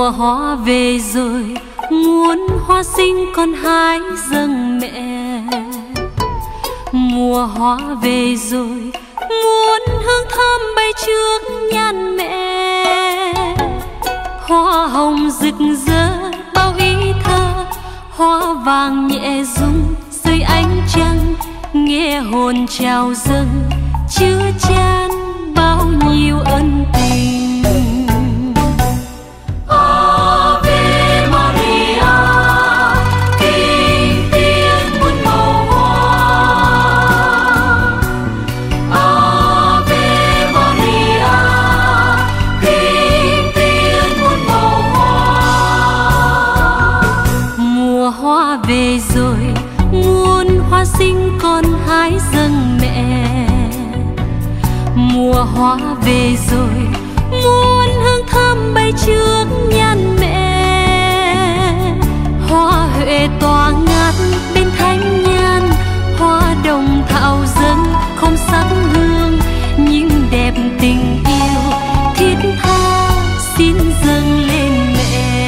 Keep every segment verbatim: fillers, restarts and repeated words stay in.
Mùa hoa về rồi, muốn hoa xinh con hái dâng mẹ. Mùa hoa về rồi, muốn hương thơm bay trước nhan mẹ. Hoa hồng rực rỡ bao ý thơ, hoa vàng nhẹ rung dưới ánh trăng, nghe hồn trào dâng chứa chan bao nhiêu ân tình. Ave Maria, kinh tiên muôn màu hoa. Ave Maria, kinh tiên muôn màu hoa. Mùa hoa về rồi, muôn hoa xinh con hái dâng mẹ. Mùa hoa về rồi, muôn hương thơm bay trước nhan mẹ. Hoa huệ tỏa ngát bên thánh nhan, hoa đồng thảo dâng không sắc hương, nhưng đẹp tình yêu thiết tha xin dâng lên mẹ.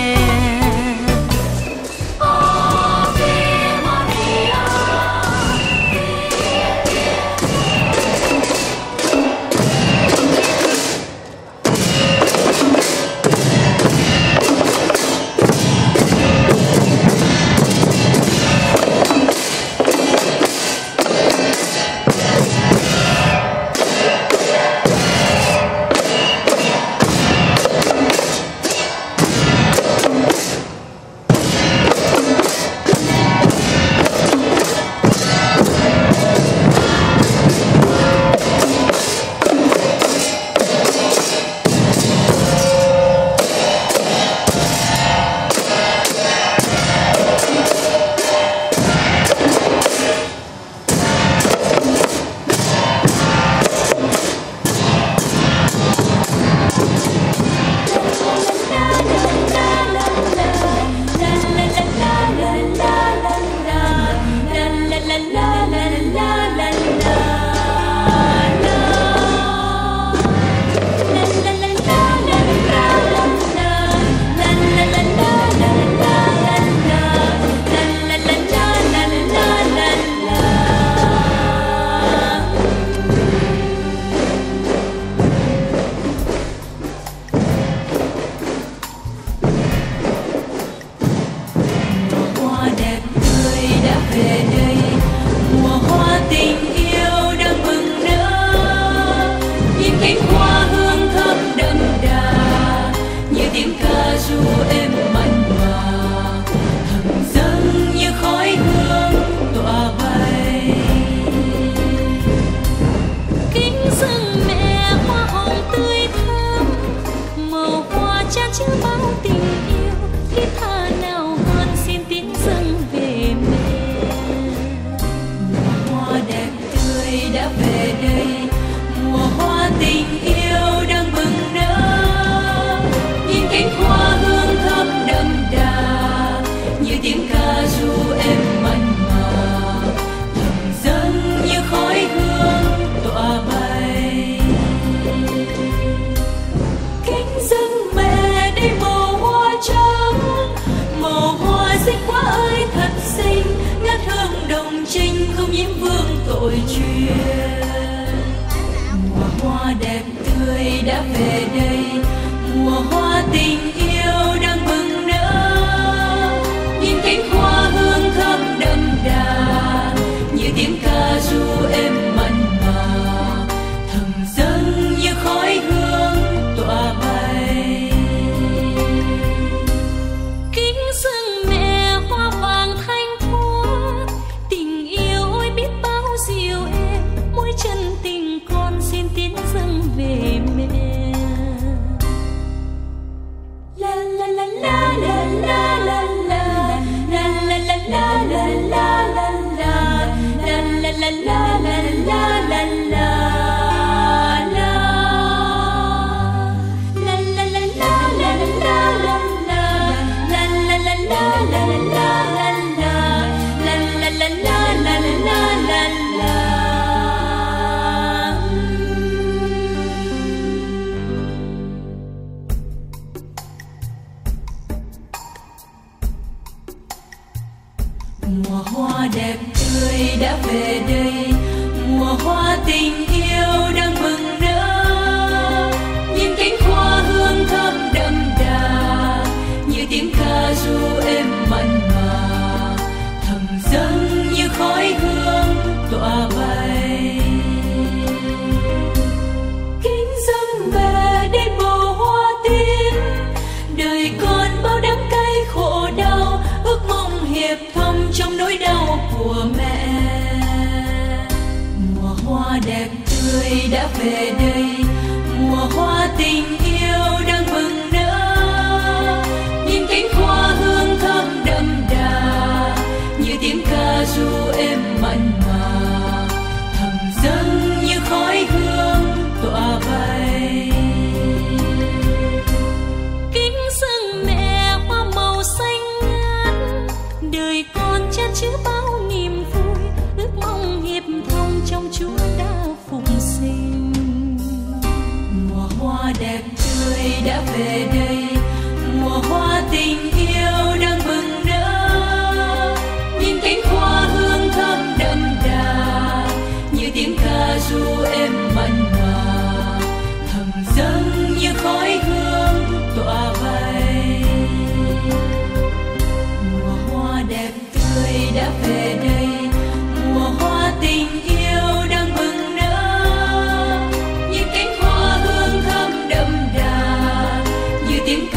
Mùa hoa đẹp tươi đã về đây, mùa hoa tình yêu đang bừng nở. Nhìn cánh hoa hương thơm đậm đà, như tiếng ca ru êm mặn mà, thầm dâng như khói hương tỏa bay. Kính dâng về đây bồ hoa tím, đời còn bao đắng cay khổ đau, ước mong hiệp thông trong nỗi đau của mẹ. Mùa hoa đẹp tươi đã về đây, mùa hoa tình yêu đang bừng nở. Nhìn cánh hoa hương thơm đậm đà, như tiếng ca ru êm mặn mà, thầm dâng như khói hương tỏa bay. Kính dâng mẹ hoa màu xanh ngát, đời con chan chứa bao niềm vui, ước mong hiệp thông trong Chúa đã phục sinh. Mùa hoa đẹp tươi đã về đây, mùa hoa tình yêu đang bừng nở. Nhìn cánh hoa hương thơm đậm đà, như tiếng ca ru êm mặn mà, thầm dâng như khói hương tỏa bay. Mùa hoa đẹp tươi đã về đây, mùa hoa tình yêu đang bừng nở. Nhìn cánh hoa hương thơm đậm đà, như tiếng ca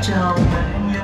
chào mẹ nhé.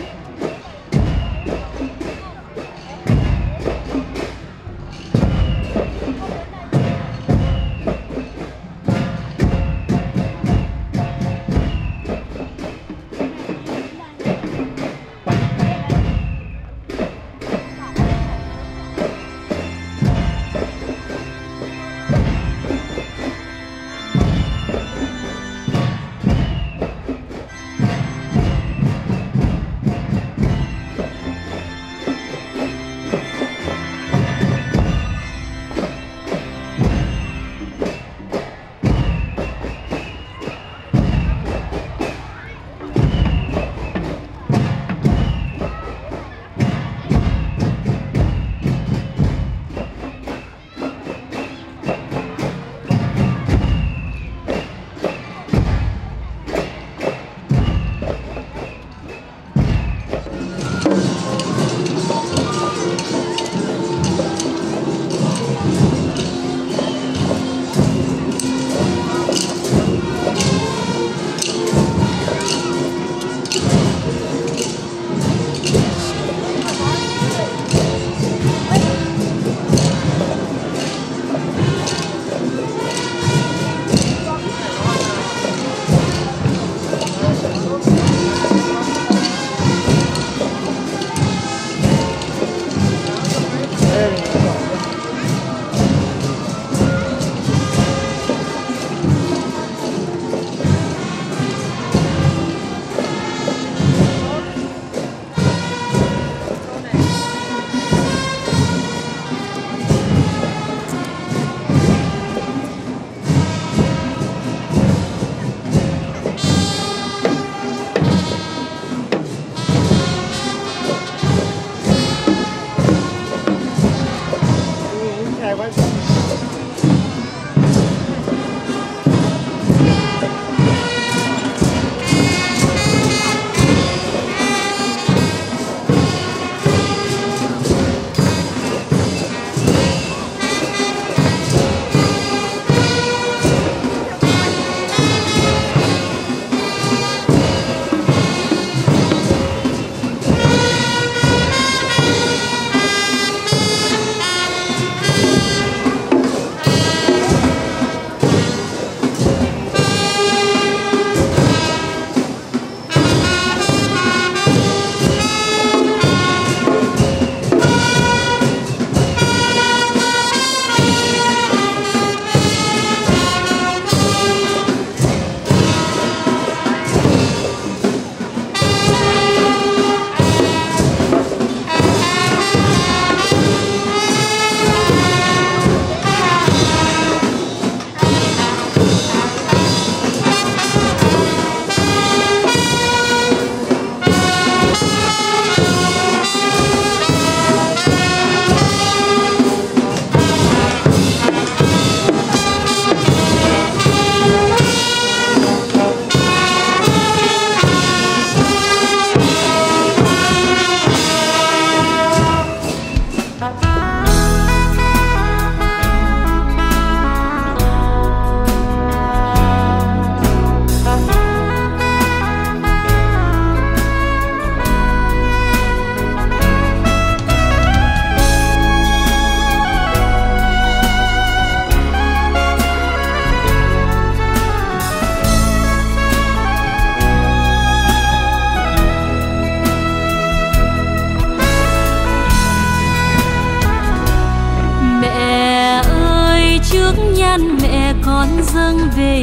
dâng về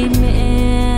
mẹ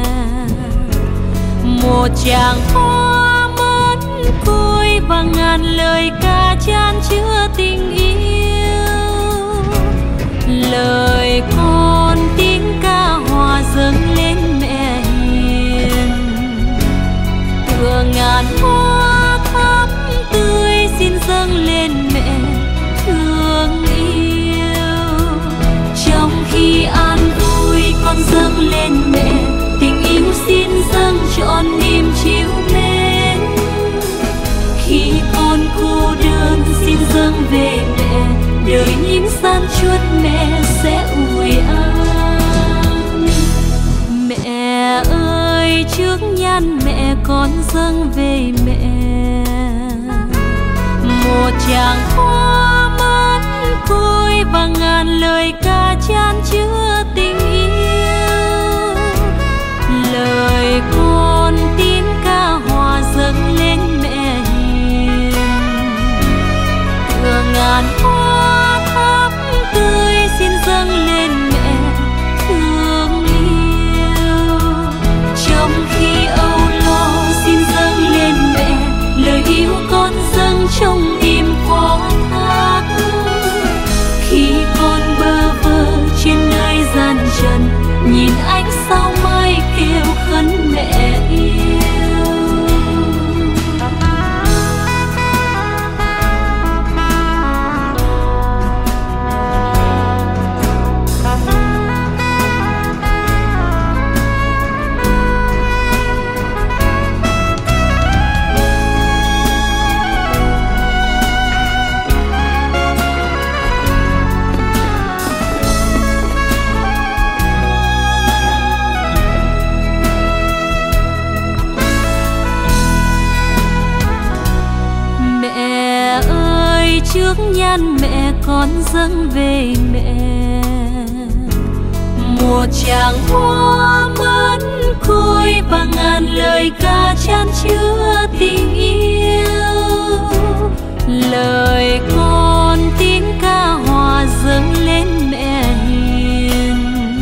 một tràng hoa mến vui và ngàn lời ca chan chứa tình yêu. Lời con tiếng ca hòa dâng lên mẹ hiền, tựa ngàn hoa thắm tươi xin dâng lên mẹ thương yêu. Trong khi an vui con dâng lên mẹ tình yêu xin dâng trọn niềm chiếu mến. Khi con cô đơn xin dâng về mẹ, đời những gian chuốt mẹ sẽ ủi trước nhan mẹ con dâng về mẹ. Một tràng hoa mất côi và ngàn lời ca chan chứa tình yêu. Lời con tín ca hòa dâng lên mẹ hiền. Tựa ngàn hoa thắm tươi xin dâng lên mẹ thương yêu. Trong khi âu lo xin dâng lên mẹ lời yêu con dâng trong im phó thác. Khi con bơ vơ trên nơi gian trần nhìn ánh sao mai kêu khấn mẹ yêu. Trước nhan mẹ con dâng về mẹ. Một tràng hoa mất côi và ngàn lời ca chan chứa tình yêu. Lời con tín ca hòa dâng lên mẹ hiền.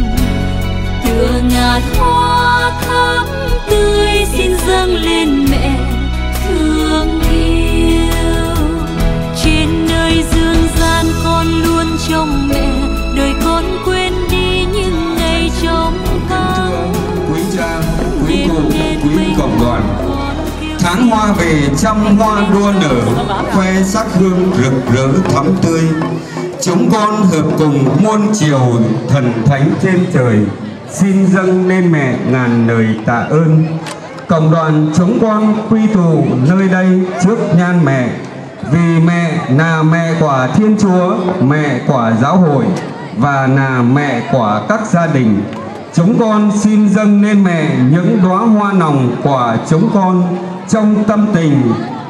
Tựa ngàn hoa thắm tươi xin dâng lên mẹ thương yêu. Trên nơi dương gian con luôn trông mẹ, đời con quên đi những ngày trống vắng. Quý cha, quý cô, quý cộng đoàn, tháng hoa về trăm hoa đua nở, khoe sắc hương rực rỡ thắm tươi. Chúng con hợp cùng muôn triều thần thánh trên trời, xin dâng lên mẹ ngàn lời tạ ơn. Cộng đoàn chúng con quy tụ nơi đây trước nhan mẹ, vì mẹ là mẹ của Thiên Chúa, mẹ của giáo hội và là mẹ của các gia đình. Chúng con xin dâng lên mẹ những đóa hoa nồng của chúng con trong tâm tình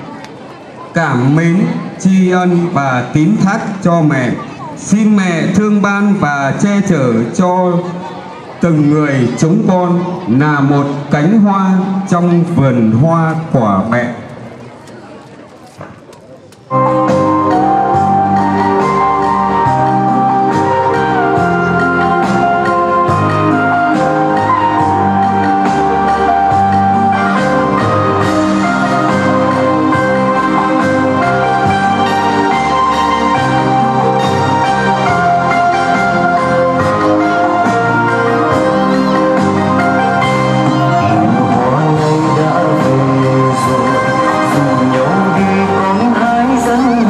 cảm mến, tri ân và tín thác cho mẹ. Xin mẹ thương ban và che chở cho từng người chúng con là một cánh hoa trong vườn hoa của mẹ. Hãy subscribe cho kênh Ghiền Mì Gõ để không bỏ lỡ những video hấp dẫn.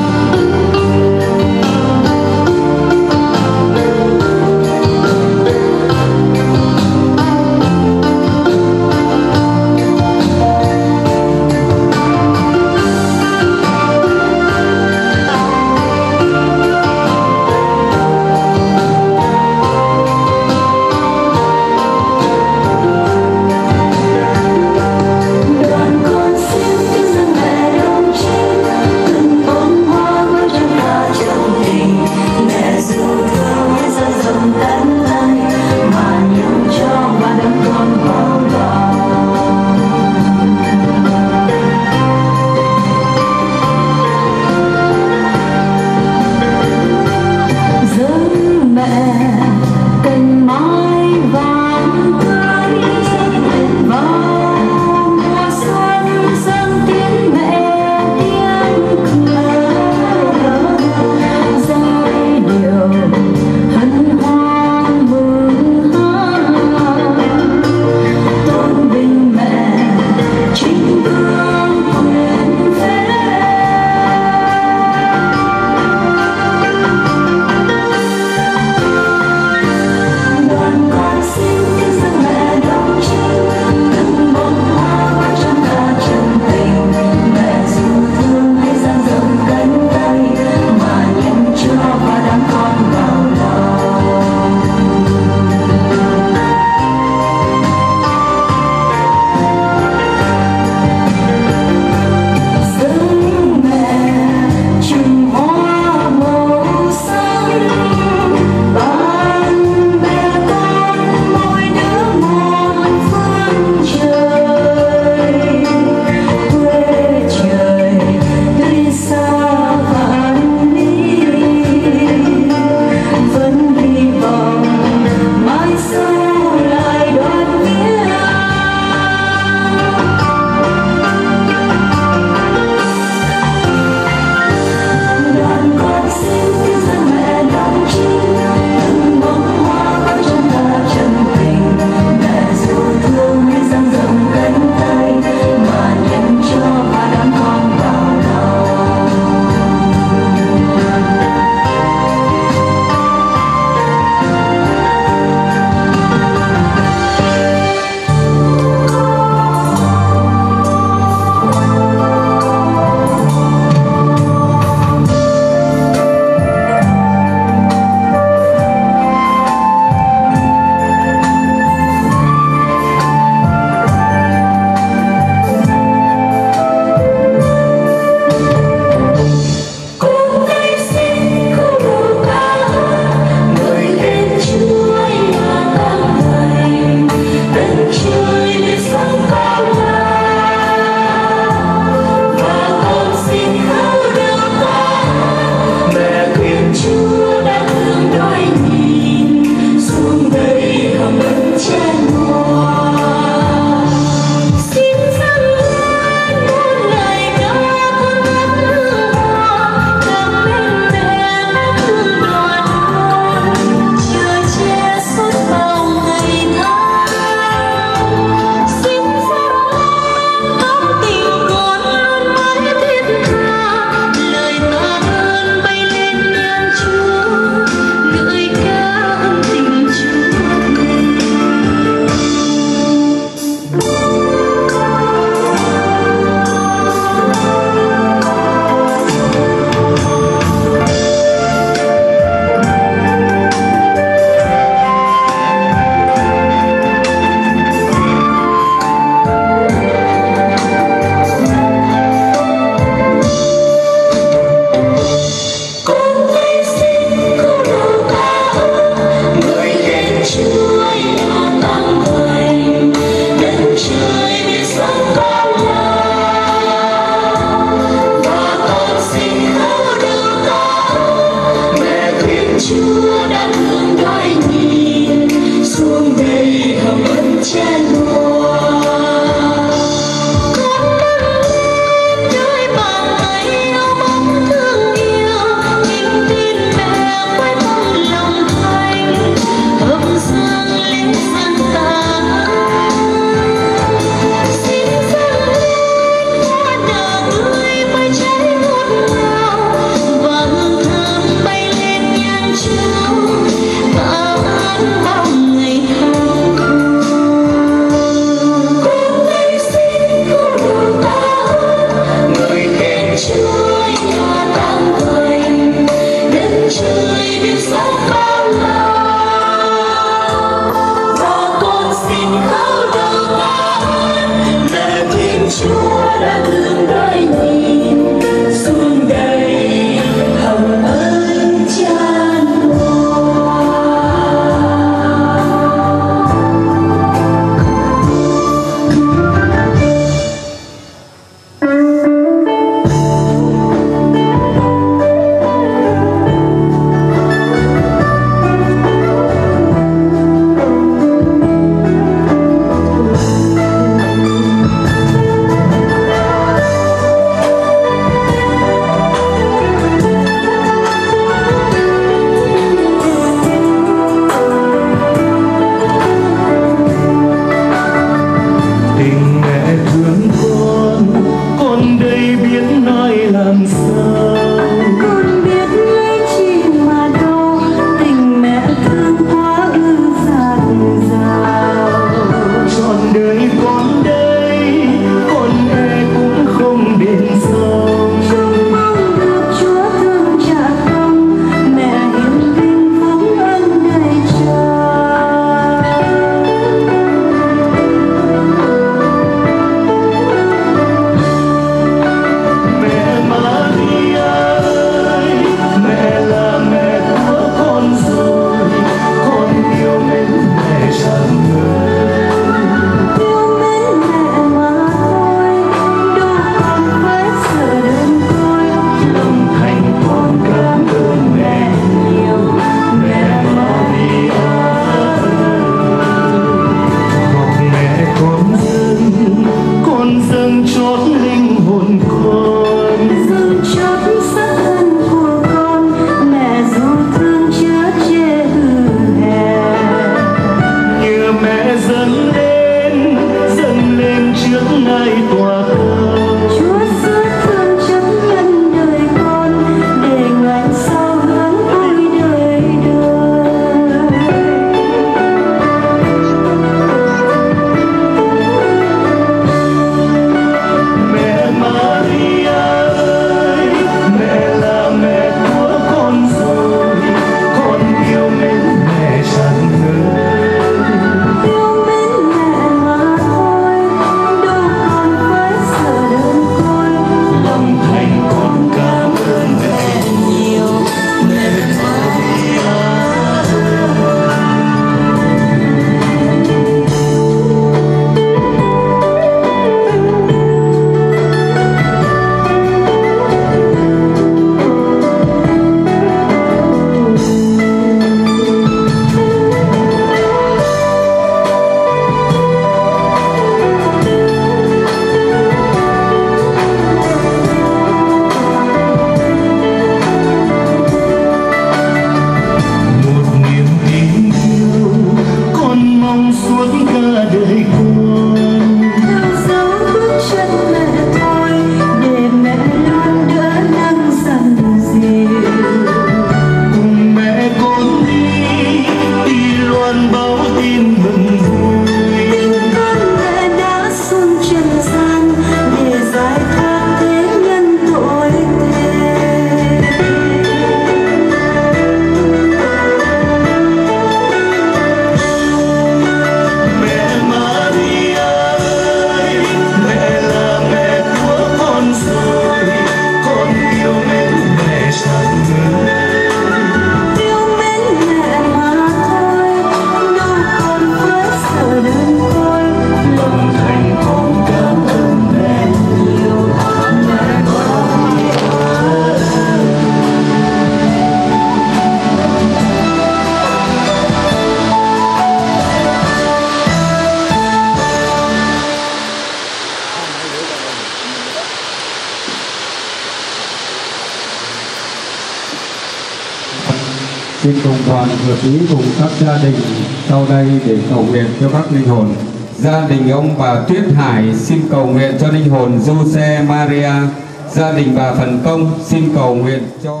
Xin cùng đoàn hợp ý cùng các gia đình sau đây để cầu nguyện cho các linh hồn. Gia đình ông bà Tuyết Hải xin cầu nguyện cho linh hồn Jose Maria. Gia đình bà Phần Công xin cầu nguyện cho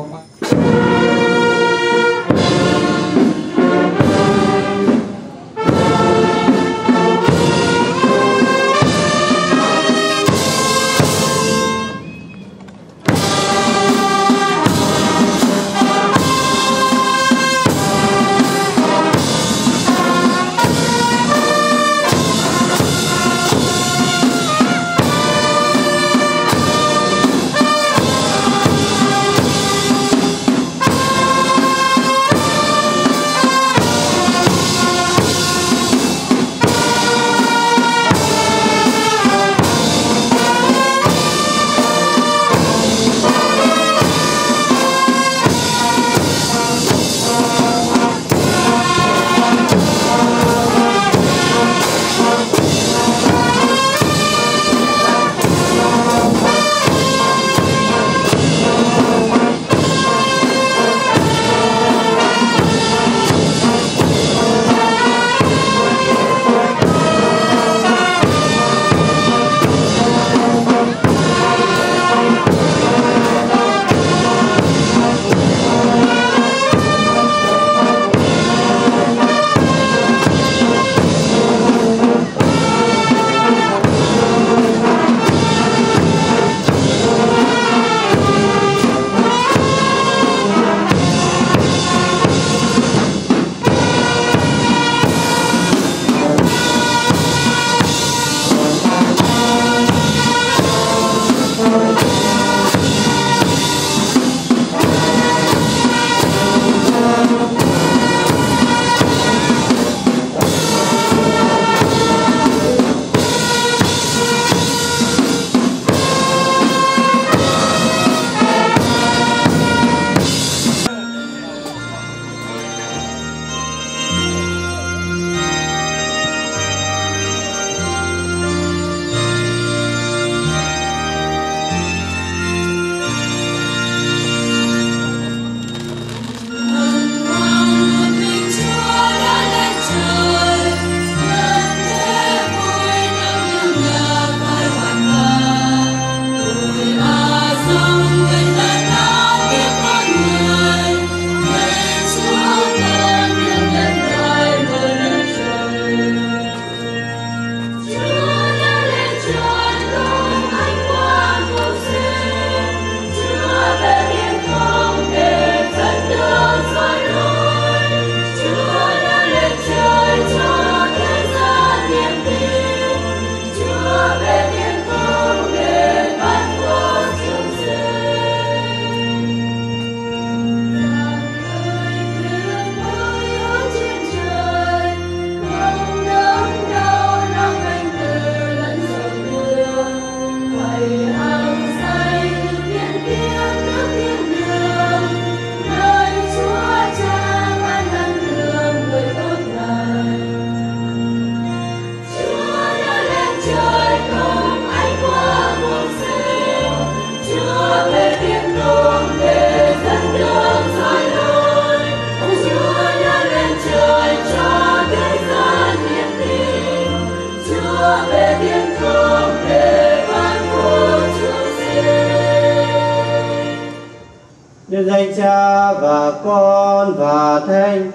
nhân danh Cha và Con và Thánh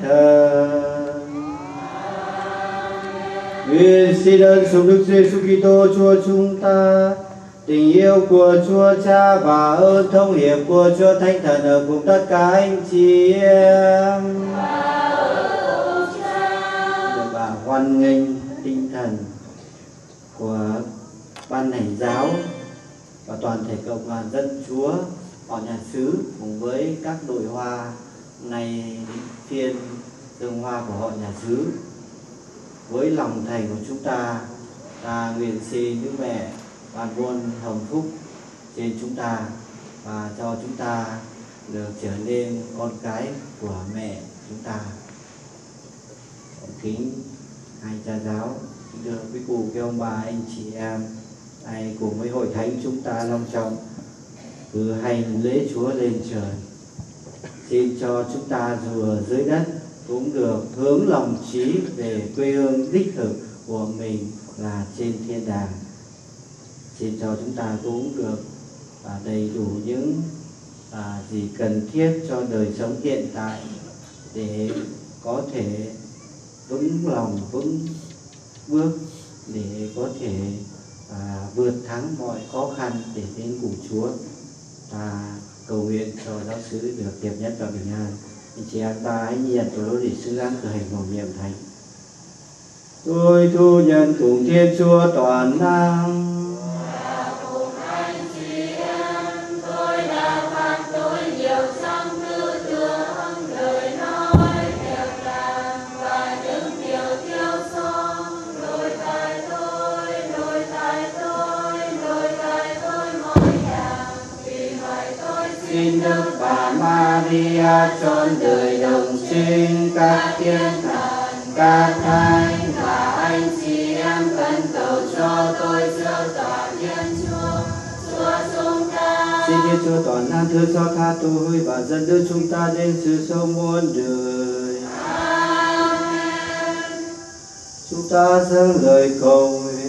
Thần. Nguyện xin ơn sống Đức Giêsu Kitô Chúa chúng ta, tình yêu của Chúa Cha và ơn thông hiệp của Chúa Thánh Thần ở cùng tất cả anh chị em. Được bà hoan nghênh tinh thần của ban hành giáo và toàn thể cộng đoàn dân Chúa họ nhà xứ cùng với các đội hoa này phiên dâng hoa của họ nhà xứ. Với lòng thành của chúng ta, ta nguyện xin Đức Mẹ ban buôn hồng phúc trên chúng ta và cho chúng ta được trở nên con cái của mẹ chúng ta. Kính hai cha giáo, kính thưa quý cụ, quý ông bà, anh chị em, hãy cùng với hội thánh chúng ta long trọng cử hành lễ Chúa lên trời. xin cho chúng ta dù ở dưới đất cũng được hướng lòng trí về quê hương đích thực của mình là trên thiên đàng. Xin cho chúng ta cũng được à, đầy đủ những à, gì cần thiết cho đời sống hiện tại để có thể vững lòng vững bước, để có thể à, vượt thắng mọi khó khăn để đến cùng Chúa. Ta cầu nguyện cho giáo xứ được đẹp nhất và bình an. Anh chị em ta hãy nhận tổ lối để xứ án cử hành vào niệm thánh. Tôi thu nhận cùng Thiên Chúa toàn năng. Xin Đức Bà Maria trọn đời đồng trinh các thiên thần, các thánh và anh chị em khẩn cầu cho tôi siêu tỏa Thiên Chúa, Chúa chúng ta. Xin Thiên Chúa toàn năng thứ xót tha tôi và dẫn đưa chúng ta đến sự sống muôn đời. Amen. Chúng ta dâng lời cầu nguyện.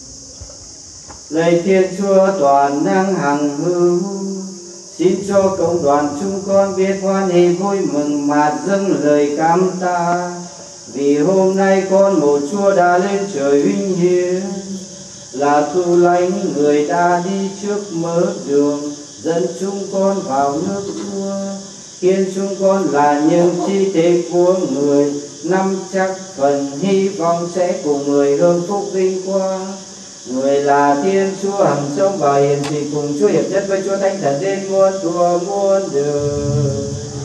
Lạy Thiên Chúa toàn năng hằng hữu, xin cho cộng đoàn chúng con biết hoan hỷ vui mừng mà dâng lời cảm tạ, vì hôm nay con một Chúa đã lên trời vinh hiển, là thủ lãnh người đã đi trước mở đường dẫn chúng con vào nước Chúa, khiến chúng con là những chi thể của người nắm chắc phần hy vọng sẽ cùng người hưởng phúc vinh quang. Người là Thiên Chúa hằng sống và hiển thị cùng Chúa hiệp nhất với Chúa Thánh Thần đến muôn thuở muôn đời.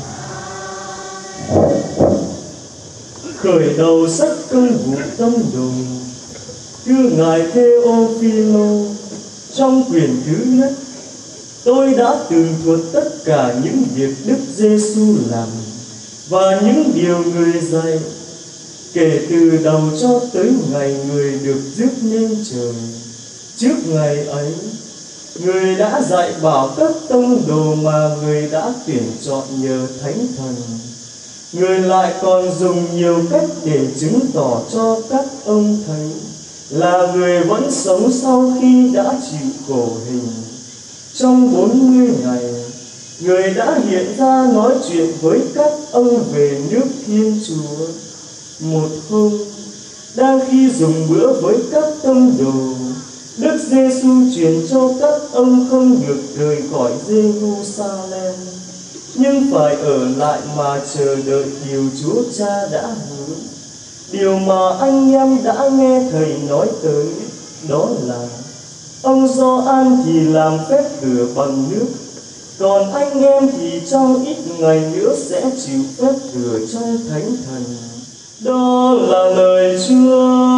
Khởi đầu sách công vụ tâm đồ, thưa ngài Theophilo, trong quyển thứ nhất, tôi đã tường thuật tất cả những việc Đức Giêsu làm và những điều người dạy, kể từ đầu cho tới ngày người được rước lên trời. Trước ngày ấy, người đã dạy bảo các tông đồ mà người đã tuyển chọn nhờ Thánh Thần. Người lại còn dùng nhiều cách để chứng tỏ cho các ông thấy là người vẫn sống sau khi đã chịu khổ hình. Trong bốn mươi ngày, người đã hiện ra nói chuyện với các ông về nước Thiên Chúa. Một hôm, đang khi dùng bữa với các tông đồ, Đức Giêsu truyền cho các ông không được rời khỏi Giê-ru-sa-lem, nhưng phải ở lại mà chờ đợi điều Chúa Cha đã hứa. Điều mà anh em đã nghe Thầy nói tới, đó là ông Gioan thì làm phép rửa bằng nước, còn anh em thì trong ít ngày nữa sẽ chịu phép rửa trong Thánh Thần. Đó là lời Chúa.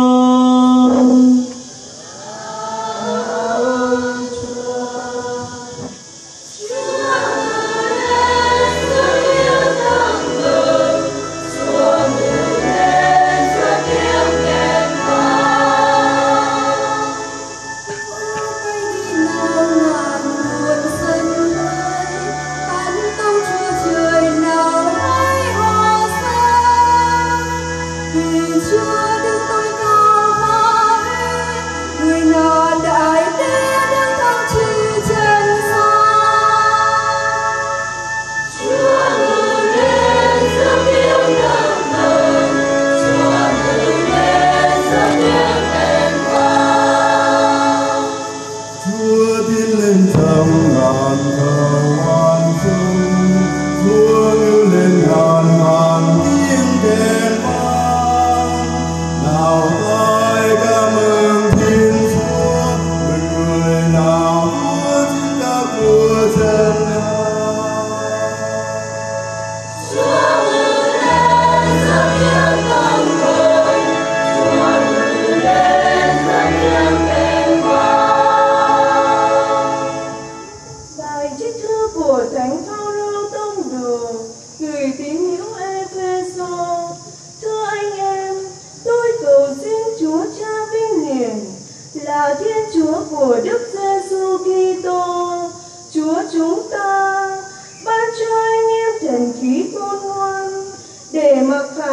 Là Thiên Chúa của Đức Giêsu Kitô, Chúa chúng ta, ban cho anh em thần khí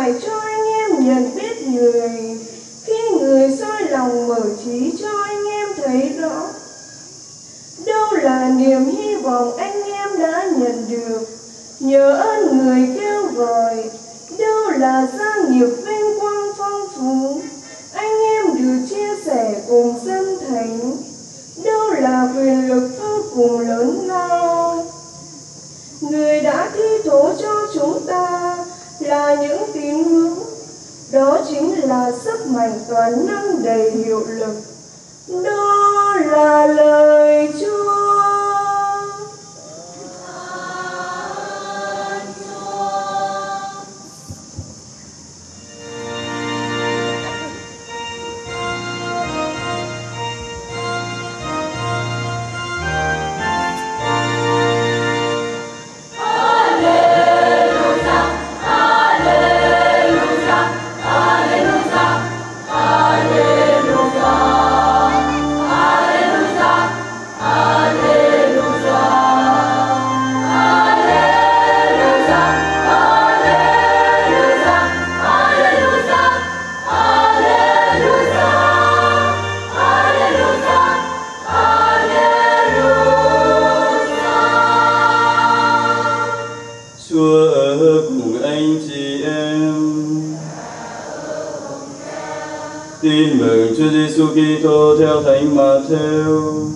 ngài cho anh em nhận biết người, khi người soi lòng mở trí cho anh em thấy rõ. Đâu là niềm hy vọng anh em đã nhận được nhờ ơn người kêu gọi, đâu là gia nghiệp vinh quang phong phú anh em được chia sẻ cùng dân thánh, đâu là quyền lực vô cùng lớn lao. Người đã thi thố cho chúng ta là những tín ngưỡng, đó chính là sức mạnh toàn năng đầy hiệu lực, đó là lời Chúa. Tin mừng Chúa Giêsu Kitô theo Thánh Matthew.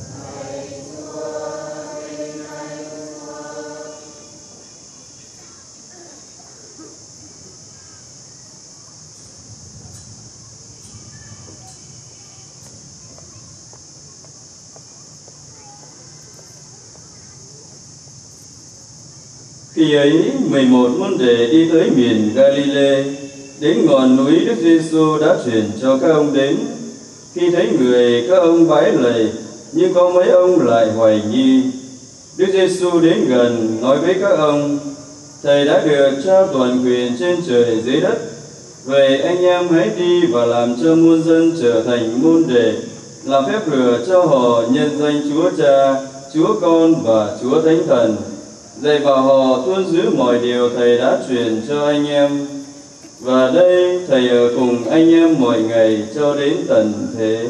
Khi ấy, mười một môn đệ đi tới miền Galilee, đến ngọn núi Đức Giêsu đã truyền cho các ông đến. Khi thấy người, các ông vái lạy, nhưng có mấy ông lại hoài nghi. Đức Giêsu đến gần nói với các ông: Thầy đã được trao toàn quyền trên trời dưới đất. Vậy anh em hãy đi và làm cho muôn dân trở thành môn đệ, làm phép rửa cho họ nhân danh Chúa Cha, Chúa Con và Chúa Thánh Thần, dạy bảo họ tuân giữ mọi điều Thầy đã truyền cho anh em. Và đây Thầy ở cùng anh em mọi ngày cho đến tận thế.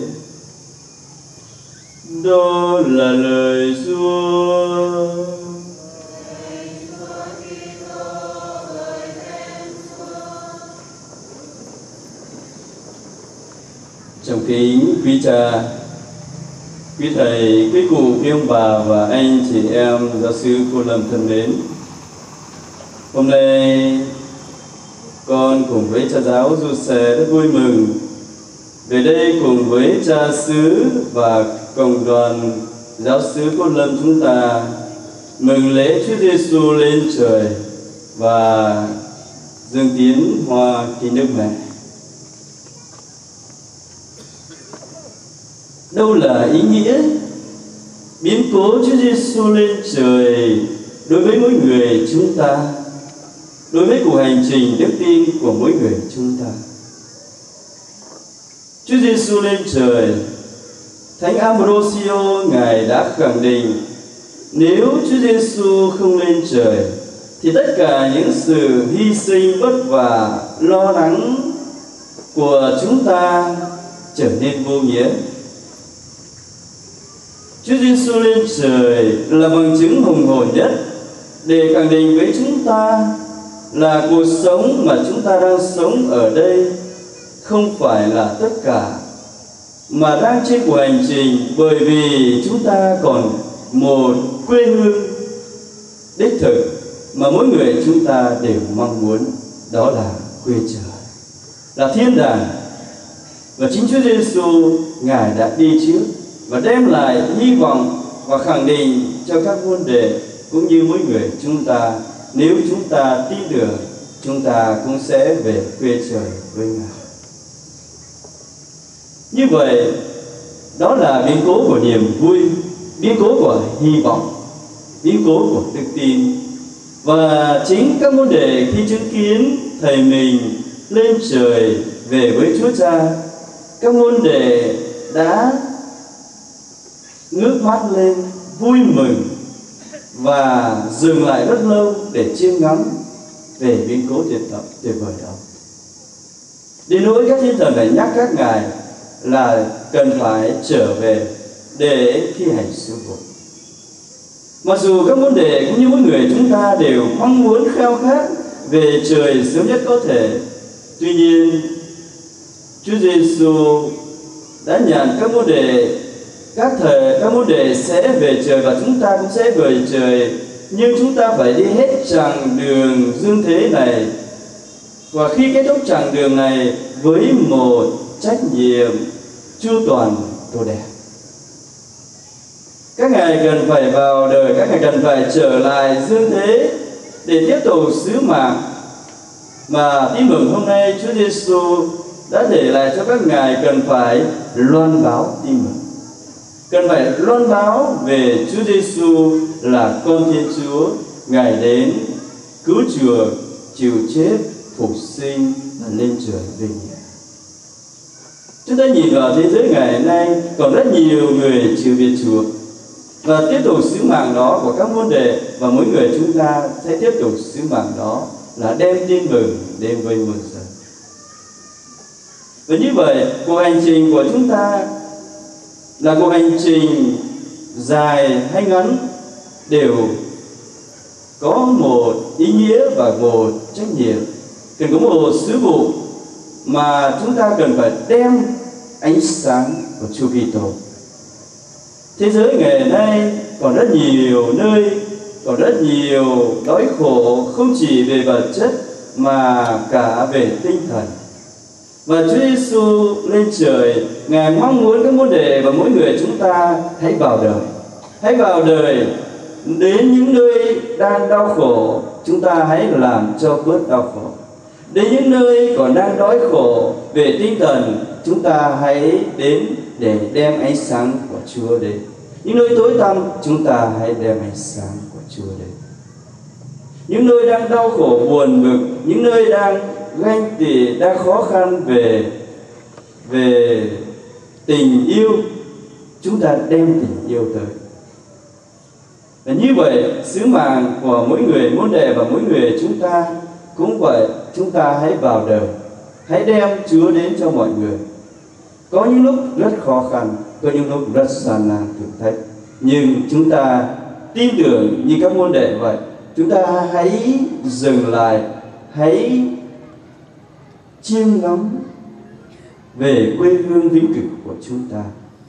Đó là lời Chúa. Trong kính quý cha, quý thầy, quý cụ, quý ông bà và anh chị em giáo sư cô Lâm thân mến, hôm nay con cùng với cha giáo Giuse rất vui mừng về đây cùng với cha xứ và cộng đoàn giáo xứ Cốt Lâm chúng ta mừng lễ Chúa Giêsu lên trời và dâng tiến hoa kính Đức Mẹ. Đâu là ý nghĩa biến cố Chúa Giêsu lên trời đối với mỗi người chúng ta, đối với cuộc hành trình đức tin của mỗi người chúng ta? Chúa Giêsu lên trời, Thánh Ambrosio ngài đã khẳng định, nếu Chúa Giêsu không lên trời thì tất cả những sự hy sinh vất vả, lo lắng của chúng ta trở nên vô nghĩa. Chúa Giêsu lên trời là bằng chứng hùng hồn nhất để khẳng định với chúng ta là cuộc sống mà chúng ta đang sống ở đây không phải là tất cả, mà đang trên cuộc hành trình, bởi vì chúng ta còn một quê hương đích thực mà mỗi người chúng ta đều mong muốn, đó là quê trời, là thiên đàng. Và chính Chúa Giêsu ngài đã đi trước và đem lại hy vọng và khẳng định cho các môn đệ cũng như mỗi người chúng ta, nếu chúng ta tin được, chúng ta cũng sẽ về quê trời với ngài. Như vậy, đó là biến cố của niềm vui, biến cố của hy vọng, biến cố của đức tin. Và chính các môn đệ khi chứng kiến thầy mình lên trời về với Chúa Cha, các môn đệ đã ngước mắt lên vui mừng và dừng lại rất lâu để chiêm ngắm. về biến cố tuyệt vời tuyệt vời đó. Đến nỗi các thiên thần phải nhắc các ngài là cần phải trở về để thi hành sứ vụ. Mặc dù các môn đệ cũng như mỗi người chúng ta đều mong muốn khao khát về trời sớm nhất có thể, tuy nhiên Chúa Giêsu đã nhận các môn đệ, các thời các môn đệ sẽ về trời và chúng ta cũng sẽ về trời, nhưng chúng ta phải đi hết chặng đường dương thế này. Và khi kết thúc chặng đường này với một trách nhiệm chu toàn tốt đẹp, các ngài cần phải vào đời, các ngài cần phải trở lại dương thế để tiếp tục sứ mạng mà tin mừng hôm nay Chúa Giêsu đã để lại cho các ngài. Cần phải loan báo tin mừng, cần phải loan báo về Chúa Giêsu là con Thiên Chúa, ngài đến cứu chuộc, chịu chết, phục sinh và lên trời về nhà. Chúng ta nhìn vào thế giới ngày nay còn rất nhiều người chịu biệt chuộc, và tiếp tục sứ mạng đó của các môn đệ, và mỗi người chúng ta sẽ tiếp tục sứ mạng đó là đem tin mừng đến với muôn dân. Và như vậy, cuộc hành trình của chúng ta là cuộc hành trình dài hay ngắn đều có một ý nghĩa và một trách nhiệm, cần có một sứ vụ mà chúng ta cần phải đem ánh sáng của Chúa Kitô. Thế giới ngày nay còn rất nhiều nơi, còn rất nhiều đói khổ, không chỉ về vật chất mà cả về tinh thần. Và Chúa Giêsu lên trời, ngài mong muốn các môn đệ và mỗi người chúng ta hãy vào đời, hãy vào đời đến những nơi đang đau khổ, chúng ta hãy làm cho bớt đau khổ. Đến những nơi còn đang đói khổ về tinh thần, chúng ta hãy đến để đem ánh sáng của Chúa đến. Những nơi tối tăm, chúng ta hãy đem ánh sáng của Chúa đến. Những nơi đang đau khổ buồn bực, những nơi đang ganh tị, đang khó khăn về về tình yêu, chúng ta đem tình yêu tới. Và như vậy, sứ mạng của mỗi người môn đệ và mỗi người chúng ta cũng vậy. Chúng ta hãy vào đời, hãy đem Chúa đến cho mọi người. Có những lúc rất khó khăn, có những lúc rất gian nan thử thách, nhưng chúng ta tin tưởng như các môn đệ vậy. Chúng ta hãy dừng lại, hãy chiêm ngắm về quê hương vĩnh cửu của chúng ta.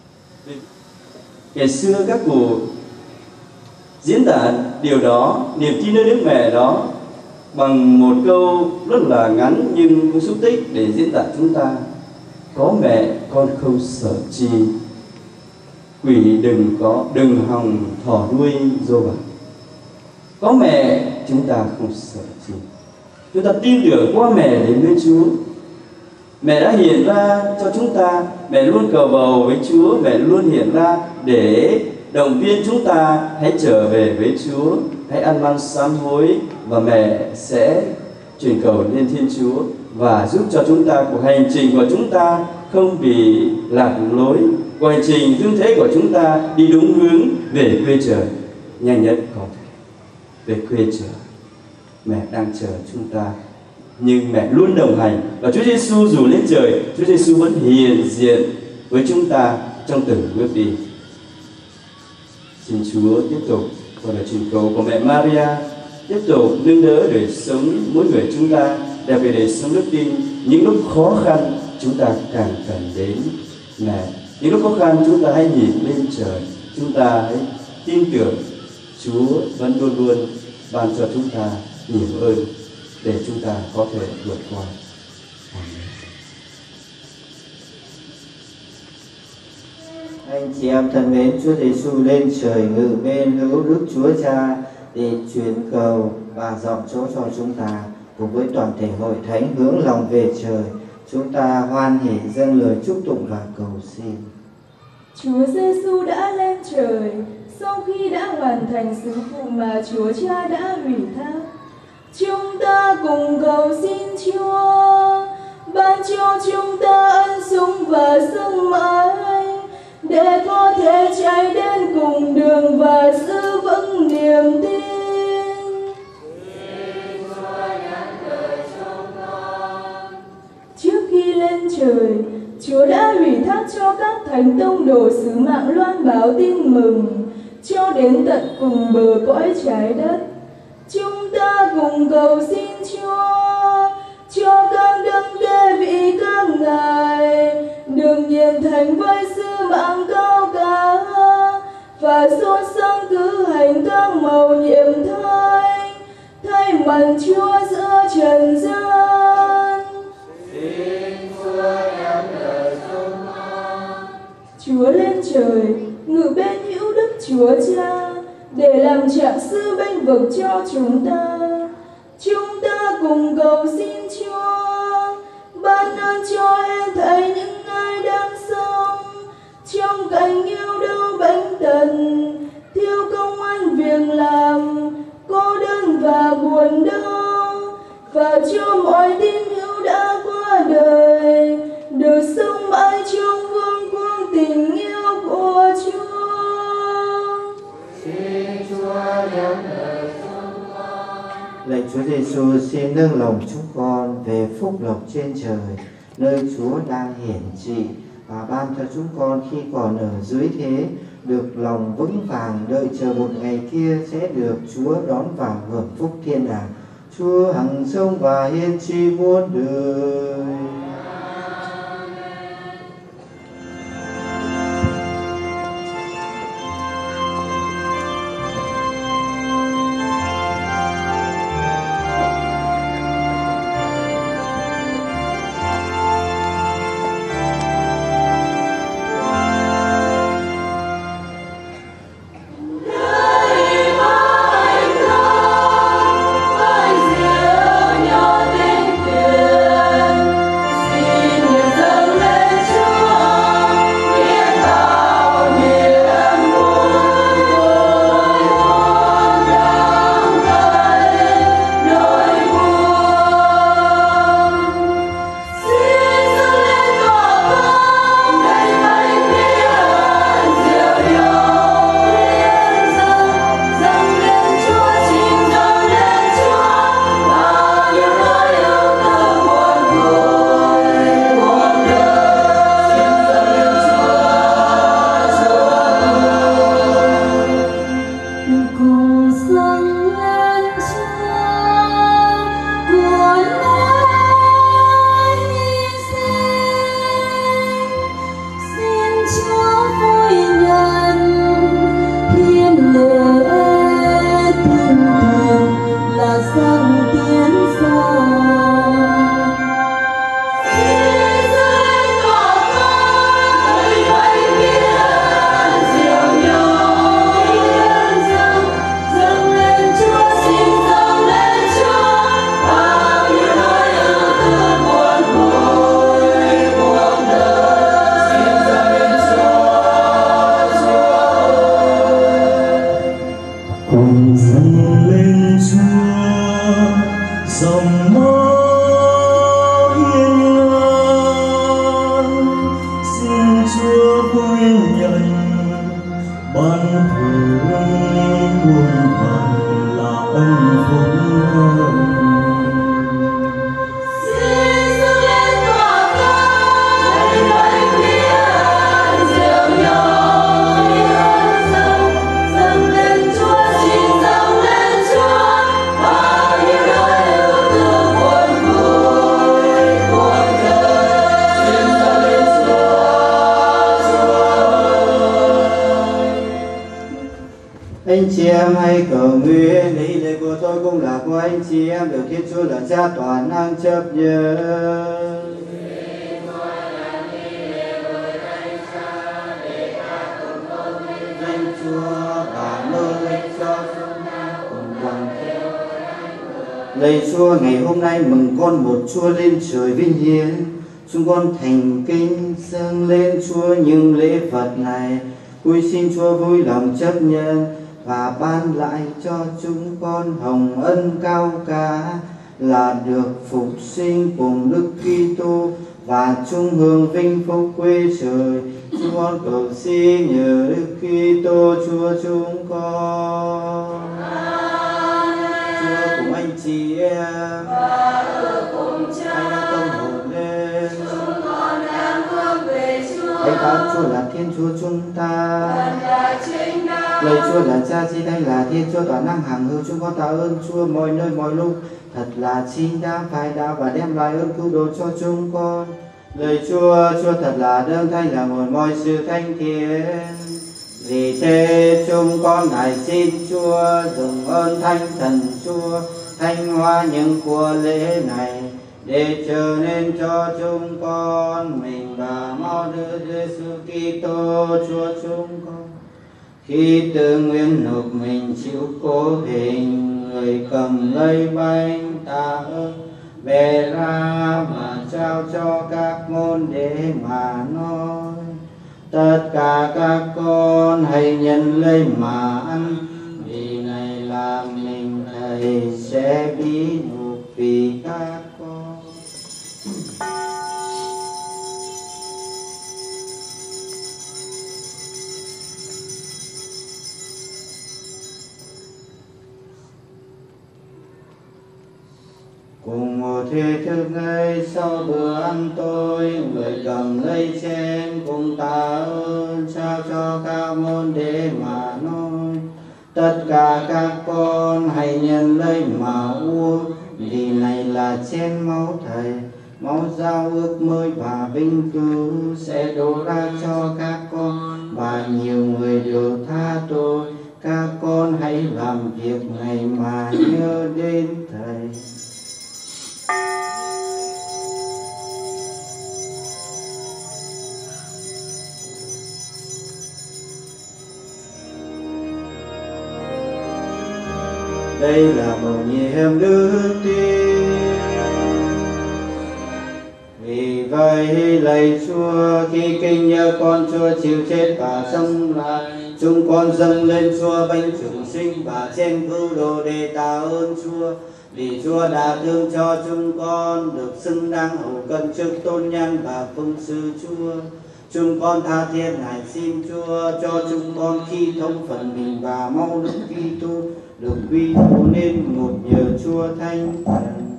Ngày xưa các cụ diễn tả điều đó, niềm tin nơi Đức Mẹ đó, bằng một câu rất là ngắn nhưng cũng xúc tích để diễn tả chúng ta: có mẹ con không sợ chi, quỷ đừng có đừng hòng thỏ đuôi dô vào. Có mẹ chúng ta không sợ chi. Chúng ta tin tưởng qua mẹ đến với Chúa. Mẹ đã hiện ra cho chúng ta, mẹ luôn cầu bầu với Chúa, mẹ luôn hiện ra để động viên chúng ta hãy trở về với Chúa, hãy ăn năn sám hối, và mẹ sẽ truyền cầu lên Thiên Chúa và giúp cho chúng ta, cuộc hành trình của chúng ta không bị lạc lối, cuộc hành trình dương thế của chúng ta đi đúng hướng về quê trời nhanh nhất có thể. Về quê trời, mẹ đang chờ chúng ta, nhưng mẹ luôn đồng hành. Và Chúa Giêsu dù lên trời, Chúa Giêsu vẫn hiện diện với chúng ta trong từng bước đi. Xin Chúa tiếp tục qua lời truyền cầu của mẹ Maria tiếp tục nâng đỡ đời sống mỗi người chúng ta, đặc biệt đời sống đức tin. Những lúc khó khăn chúng ta càng cần đến mẹ. Những lúc khó khăn chúng ta hãy nhìn lên trời, chúng ta hãy tin tưởng Chúa vẫn luôn luôn ban cho chúng ta nhiều ơn để chúng ta có thể vượt qua. Anh chị em thân mến, Chúa Giêsu lên trời ngự bên hữu Đức Chúa Cha để truyền cầu và dọn chỗ cho chúng ta. Cùng với toàn thể hội thánh hướng lòng về trời, chúng ta hoan hỉ dâng lời chúc tụng và cầu xin. Chúa Giêsu đã lên trời sau khi đã hoàn thành sứ vụ mà Chúa Cha đã ủy thác. Chúng ta cùng cầu xin Chúa ban cho chúng ta ân sủng và sức mạnh để có thể chạy đến cùng đường và giữ vững niềm tin. Xin Chúa nhắc Thánh tông đồ sứ mạng loan báo tin mừng cho đến tận cùng bờ cõi trái đất. Chúng ta cùng cầu xin Chúa cho các đấng kế vị các ngài được nhìn thánh với sứ mạng cao cả và sốt sáng cử hành các mầu nhiệm thánh thay mặt Chúa giữa trần gian. Xin Chúa đem lời chúng con. Chúa lên trời ngự bên hữu đức Chúa Cha để làm trạng sư bênh vực cho chúng ta. Chúng ta cùng cầu xin Chúa ban ơn cho em thấy những ai đang sống trong cảnh yêu đau bệnh tật, thiếu công ăn việc làm, cô đơn và buồn đau, và cho mọi tín hữu đã qua đời được sống mãi trong vương quốc tình yêu của Chúa. Xin Chúa đem lời chúng con. Lạy Chúa Giêsu, xin nâng lòng chúng con về phúc lộc trên trời nơi Chúa đang hiển trị và ban cho chúng con khi còn ở dưới thế được lòng vững vàng đợi chờ một ngày kia sẽ được Chúa đón vào hưởng phúc thiên đàng. Chúa hằng sống và hiên tri muôn đời. Anh chị em hãy cầu nguyện, ý lời của tôi cũng là của anh chị em, được Thiên Chúa là Cha toàn năng chấp nhận. Danh Chúa và nô lịch cho chúng ta cùng đoàn theo. Lạy Chúa, ngày hôm nay mừng con một Chúa lên trời vinh hiển, chúng con thành kính dâng lên Chúa những lễ vật này. Cúi xin Chúa vui lòng chấp nhận và ban lại cho chúng con hồng ân cao cả là được phục sinh cùng Đức Kitô và chung hưởng vinh phúc quê trời. Chúng con cầu xin nhờ Đức Kitô Chúa chúng con. Chúa cùng anh chị em và ở cùng Cha, hãy tâm hồn lên. chúng con đang hướng về Chúa. Hãy ta, Chúa là Thiên Chúa chúng ta. Lạy Chúa là Cha Chí Thánh là Thiên Chúa toàn năng hằng hữu, chúng con tạ ơn Chúa mọi nơi mọi lúc, thật là chính đáng phải đạo và đem lại ơn cứu độ cho chúng con. Lạy Chúa, Chúa thật là đấng thánh là nguồn mọi sự thanh thiện. Vì thế chúng con lại xin Chúa dùng ơn Thánh Thần Chúa thanh hóa những của lễ này để trở nên cho chúng con mình và mau Đức Giêsu Kitô Chúa chúng con. Khi tự nguyện nộp mình chịu cố hình, người cầm lấy bánh tạ ơn bẻ ra và trao cho các môn đệ mà nói: tất cả các con hãy nhận lấy mà ăn, vì này là mình Thầy sẽ bị nhục vì các con. Cùng một thế thức ấy, sau bữa ăn tối, người cầm lấy chén cùng tạ ơn trao cho các môn đệ mà nói: tất cả các con hãy nhận lấy mà uống, vì này là chén máu Thầy, máu giao ước mới và vinh cứu sẽ đổ ra cho các con, và nhiều người đều tha tội. Các con hãy làm việc này mà nhớ đến Thầy. Đây là mầu nhiệm đức tin. Vì vậy lạy Chúa, khi kinh nhớ con Chúa chịu chết và sống lại, chúng con dâng lên Chúa bánh trường sinh và chén cứu độ để tạ ơn Chúa, vì Chúa đã thương cho chúng con được xứng đáng hầu cận trước tôn nhân và phụng sự Chúa. Chúng con tha thiết nài xin Chúa cho chúng con khi thông phần mình và mau Đức Kitô được quy tụ nên một nhờ Chúa Thánh Thần.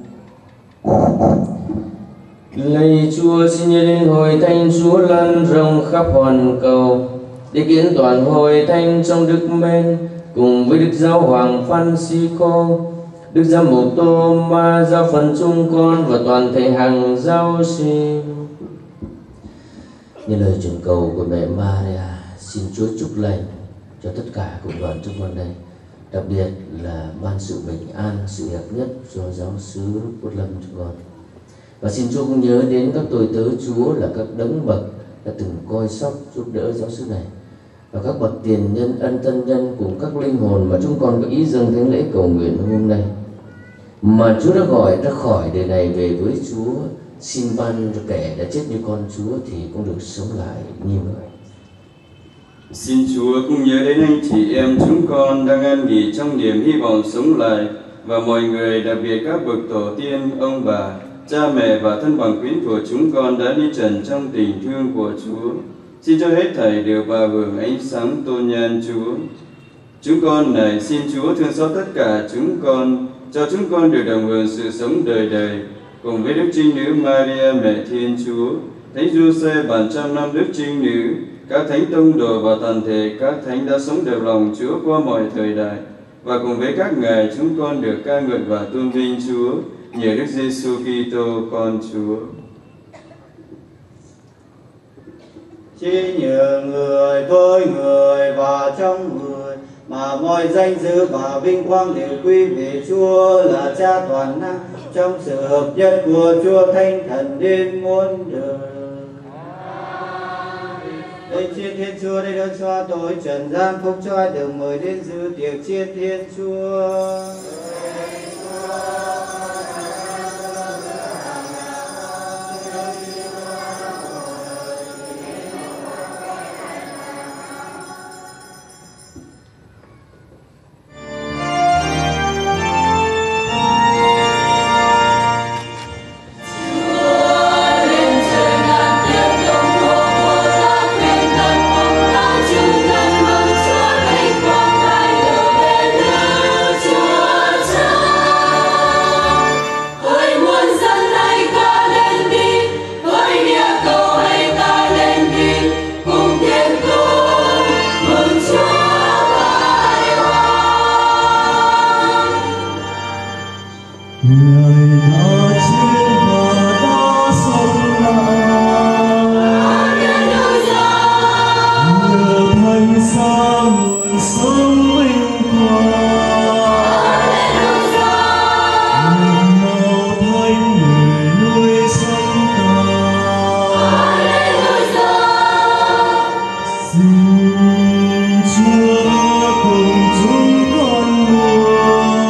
Lạy Chúa, xin nhớ đến hội thánh Chúa lan rộng khắp hoàn cầu, để kiến toàn hội thánh trong đức mến, cùng với Đức Giáo Hoàng Francisco, Đức Giám mục Tô-ma, giáo phận chúng con và toàn thể hàng giáo sĩ. Như lời truyền cầu của mẹ Maria, xin Chúa chúc lành cho tất cả cộng đoàn chúng con đây, đặc biệt là ban sự bình an, sự hiệp nhất cho giáo xứ Cốt Lâm chúng con. Và xin Chúa cũng nhớ đến các tôi tớ Chúa là các đấng bậc đã từng coi sóc giúp đỡ giáo xứ này, và các bậc tiền nhân, ân tân nhân cùng các linh hồn mà chúng con có ý dâng thánh lễ cầu nguyện hôm nay, mà Chúa đã gọi ra khỏi đời này về với Chúa. Xin ban cho kẻ đã chết như con Chúa thì cũng được sống lại như người. Xin Chúa cũng nhớ đến anh chị em chúng con đang an nghỉ trong niềm hy vọng sống lại, và mọi người, đặc biệt các bậc tổ tiên, ông bà, cha mẹ và thân bằng quyến của chúng con đã đi trần trong tình thương của Chúa. Xin cho hết thảy đều vào hưởng ánh sáng tôn nhan Chúa. Chúng con này xin Chúa thương xót tất cả chúng con, cho chúng con được đồng hưởng sự sống đời đời, cùng với Đức Trinh Nữ Maria Mẹ Thiên Chúa, Thánh Giuse bản trăm năm Đức Trinh Nữ, các thánh tông đồ và toàn thể các thánh đã sống đều lòng Chúa qua mọi thời đại, và cùng với các ngài chúng con được ca ngợi và tôn vinh Chúa nhờ Đức Giêsu Kitô con Chúa. Chỉ nhờ người với người và trong người mà mọi danh dự và vinh quang đều quy về Chúa là Cha toàn năng, trong sự hợp nhất của Chúa Thánh Thần đến muôn đời. Đây chiên Thiên Chúa đây đơn xoa tội trần gian, phúc cho ai được mời đến dự tiệc chiên Thiên Chúa. Chúa Người đã chết và đã sống lại, nhờ thánh giá nguồn sống vinh quang, nhìn màu thánh người nuôi sống ta. Xin Chúa cùng chúng con mùa.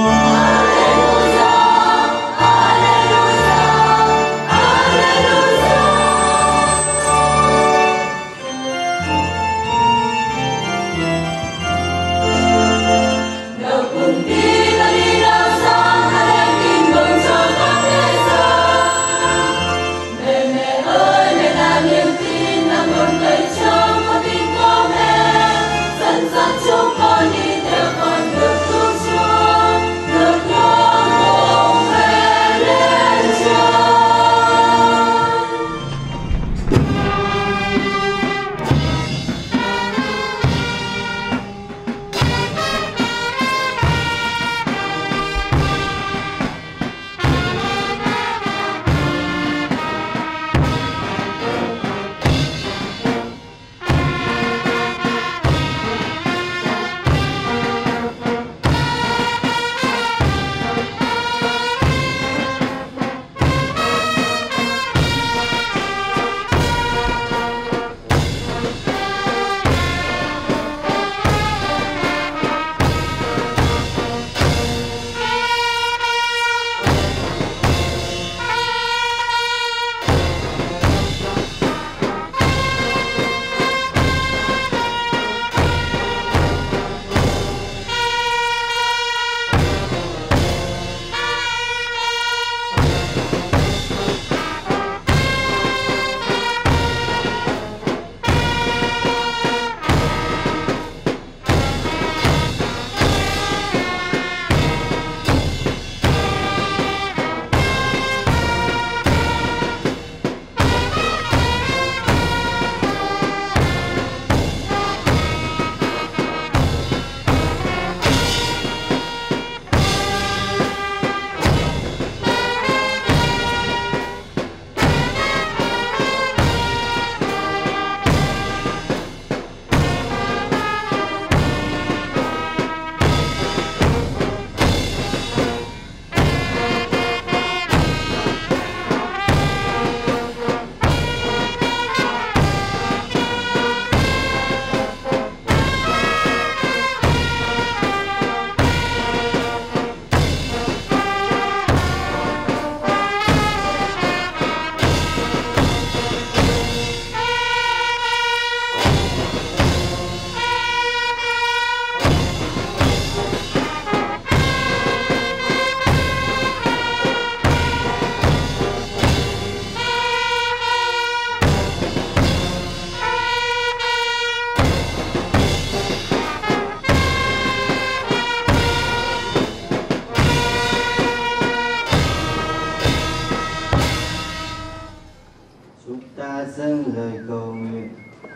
dâng lời cầu nguyện.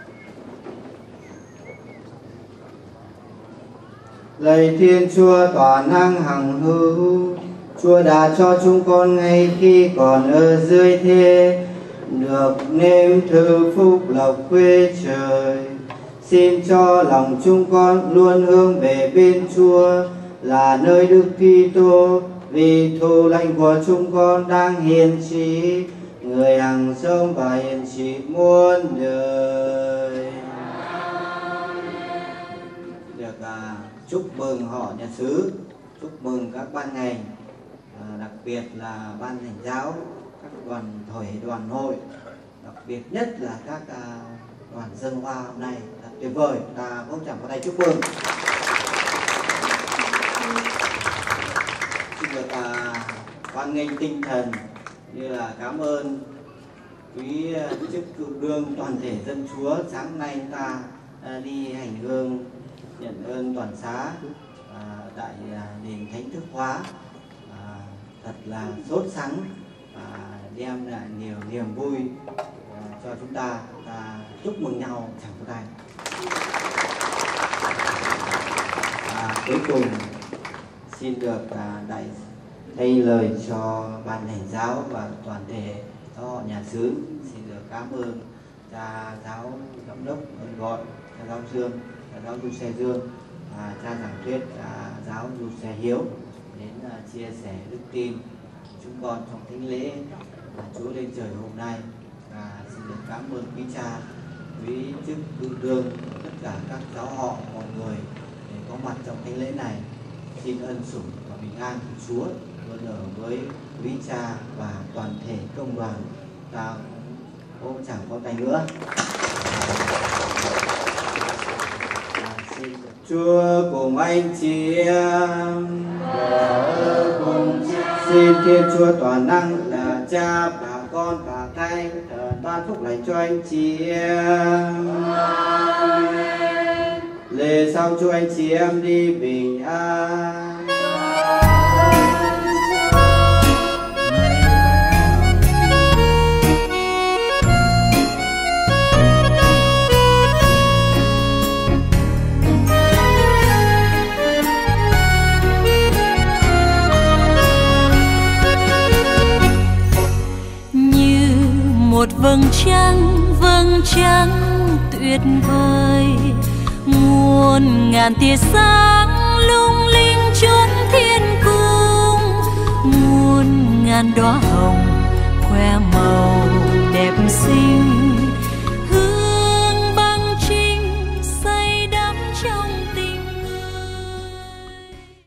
Lạy Thiên Chúa toàn năng hằng hữu, Chúa đã cho chúng con ngay khi còn ở dưới thế được nếm thử phúc lộc quê trời. Xin cho lòng chúng con luôn hướng về bên Chúa là nơi Đức Kitô, vì thù lành của chúng con đang hiền trí, người hằng sống và hiền trị muôn đời. Được à, chúc mừng họ nhà xứ, chúc mừng các ban ngành, à, đặc biệt là ban hành giáo, các đoàn thể đoàn hội, đặc biệt nhất là các à, đoàn dân hoa hôm nay thật tuyệt vời. Ta vỗ chạm vào tay chúc mừng. Xin được à, hoan nghênh tinh thần như là cảm ơn quý chức cựu đương toàn thể dân Chúa. Sáng nay ta à, đi hành hương nhận ơn toàn xá à, tại à, đền Thánh Thức Hóa, à, thật là sốt sắng, à, đem lại nhiều niềm vui à, cho chúng ta. Ta chúc mừng nhau chẳng có tay. À, cuối cùng xin được à, đại thay lời cho ban hành giáo và toàn thể họ nhà xứ, xin được cảm ơn cha giáo giám đốc Ân Gọn, cha giáo Dương, cha giáo Du Xe Dương, và cha giảng thuyết cha giáo Du Xe Hiếu đến uh, chia sẻ đức tin chúng con trong thánh lễ Chúa lên trời hôm nay. Và xin được cảm ơn quý cha, quý chức cư đương, tất cả các giáo họ, mọi người để có mặt trong thánh lễ này. Xin ân sủng và bình an của Chúa luôn ở với quý cha và toàn thể công đoàn. Ta cũng chẳng có tay nữa. À, xin Chúa cùng anh chị em, xin Thiên Chúa toàn năng là Cha và Con và Thánh Thần ban phúc lành cho anh chị em. Lễ xong cho anh chị em đi bình an. Một vầng trăng, vầng trăng tuyệt vời, muôn ngàn tia sáng lung linh chốn thiên cung, muôn ngàn đóa hồng khoe màu đẹp xinh.